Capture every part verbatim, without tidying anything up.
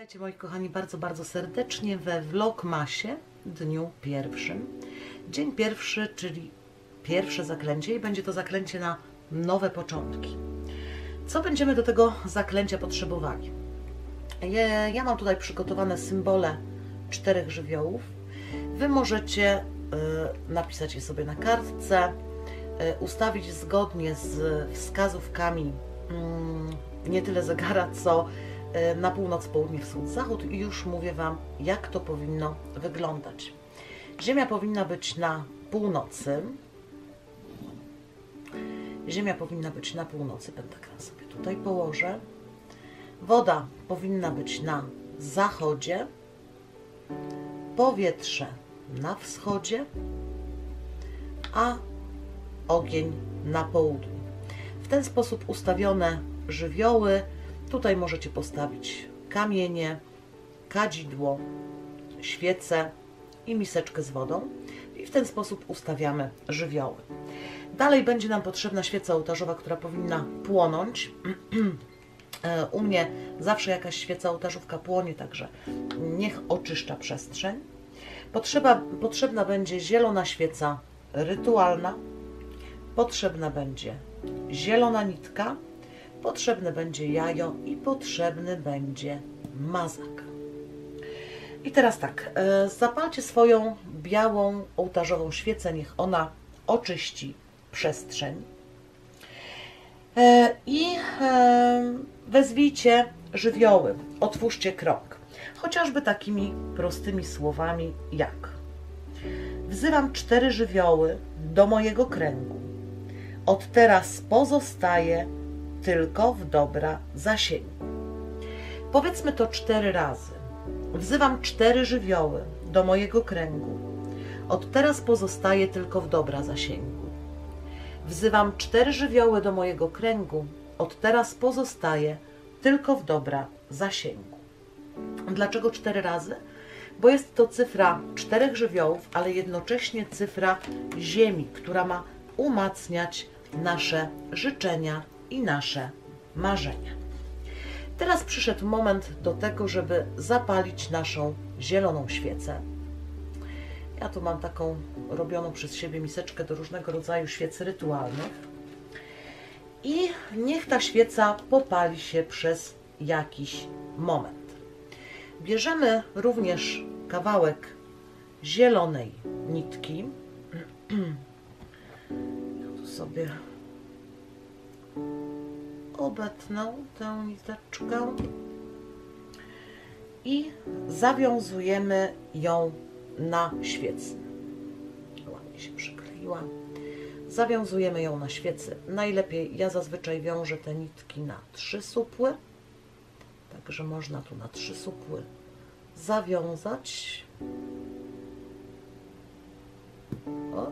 Witajcie moi kochani bardzo, bardzo serdecznie we Vlogmasie, dniu pierwszym. Dzień pierwszy, czyli pierwsze zaklęcie i będzie to zaklęcie na nowe początki. Co będziemy do tego zaklęcia potrzebowali? Ja, ja mam tutaj przygotowane symbole czterech żywiołów. Wy możecie y, napisać je sobie na kartce, y, ustawić zgodnie z wskazówkami y, nie tyle zegara, co na północ, południe, wschód, zachód i już mówię Wam, jak to powinno wyglądać. Ziemia powinna być na północy. Ziemia powinna być na północy, pentagram sobie tutaj położę. Woda powinna być na zachodzie. Powietrze na wschodzie, a ogień na południu. W ten sposób ustawione żywioły. Tutaj możecie postawić kamienie, kadzidło, świecę i miseczkę z wodą i w ten sposób ustawiamy żywioły. Dalej będzie nam potrzebna świeca ołtarzowa, która powinna płonąć. U mnie zawsze jakaś świeca ołtarzówka płonie, także niech oczyszcza przestrzeń. Potrzeba, potrzebna będzie zielona świeca rytualna, potrzebna będzie zielona nitka, potrzebne będzie jajo i potrzebny będzie mazak. I teraz tak, zapalcie swoją białą ołtarzową świecę, niech ona oczyści przestrzeń. I wezwijcie żywioły, otwórzcie krąg, chociażby takimi prostymi słowami jak: wzywam cztery żywioły do mojego kręgu. Od teraz pozostaje tylko w dobra zasięgu. Powiedzmy to cztery razy. Wzywam cztery żywioły do mojego kręgu. Od teraz pozostaje tylko w dobra zasięgu. Wzywam cztery żywioły do mojego kręgu. Od teraz pozostaje tylko w dobra zasięgu. Dlaczego cztery razy? Bo jest to cyfra czterech żywiołów, ale jednocześnie cyfra Ziemi, która ma umacniać nasze życzenia i nasze marzenia. Teraz przyszedł moment do tego, żeby zapalić naszą zieloną świecę. Ja tu mam taką robioną przez siebie miseczkę do różnego rodzaju świec rytualnych. I niech ta świeca popali się przez jakiś moment. Bierzemy również kawałek zielonej nitki. Ja tu sobie obetnę tę niteczkę i zawiązujemy ją na świecy. Ładnie się przykleiła. Zawiązujemy ją na świecy. Najlepiej, ja zazwyczaj wiążę te nitki na trzy supły, także można tu na trzy supły zawiązać. O.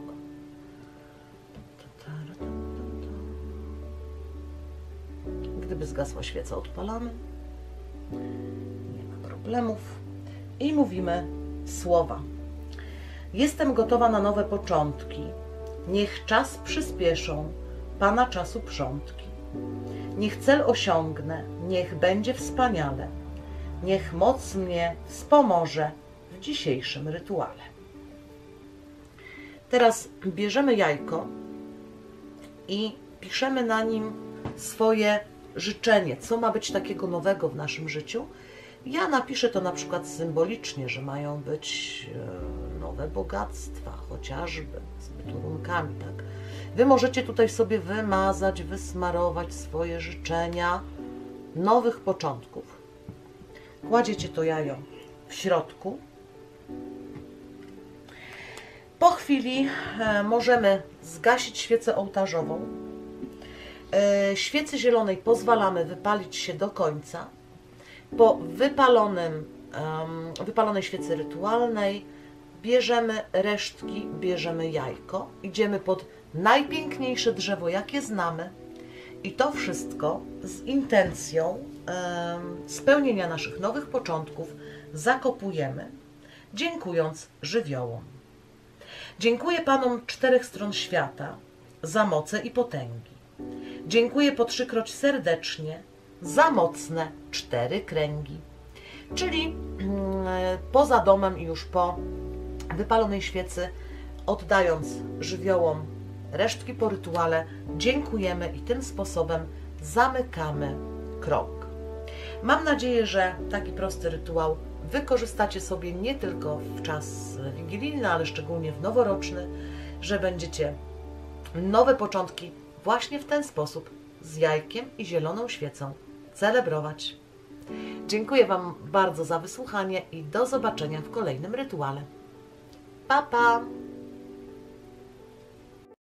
Gdyby zgasła świeca, odpalamy. Nie ma problemów. I mówimy słowa. Jestem gotowa na nowe początki. Niech czas przyspieszą Pana czasu przątki. Niech cel osiągnę, niech będzie wspaniale. Niech moc mnie wspomoże w dzisiejszym rytuale. Teraz bierzemy jajko i piszemy na nim swoje życzenie, co ma być takiego nowego w naszym życiu. Ja napiszę to na przykład symbolicznie, że mają być nowe bogactwa, chociażby z byturunkami, tak? Wy możecie tutaj sobie wymazać, wysmarować swoje życzenia nowych początków. Kładziecie to jajo w środku. Po chwili możemy zgasić świecę ołtarzową. Świecy zielonej pozwalamy wypalić się do końca. Po wypalonym, wypalonej świecy rytualnej bierzemy resztki, bierzemy jajko, idziemy pod najpiękniejsze drzewo, jakie znamy i to wszystko z intencją spełnienia naszych nowych początków zakopujemy, dziękując żywiołom. Dziękuję Panom czterech stron świata za moce i potęgi. Dziękuję po trzykroć serdecznie za mocne cztery kręgi. czyli poza domem i już po wypalonej świecy, oddając żywiołom resztki po rytuale, dziękujemy i tym sposobem zamykamy krąg. Mam nadzieję, że taki prosty rytuał wykorzystacie sobie nie tylko w czas wigilijny, ale szczególnie w noworoczny, że będziecie nowe początki właśnie w ten sposób z jajkiem i zieloną świecą celebrować. Dziękuję Wam bardzo za wysłuchanie i do zobaczenia w kolejnym rytuale. Pa, pa!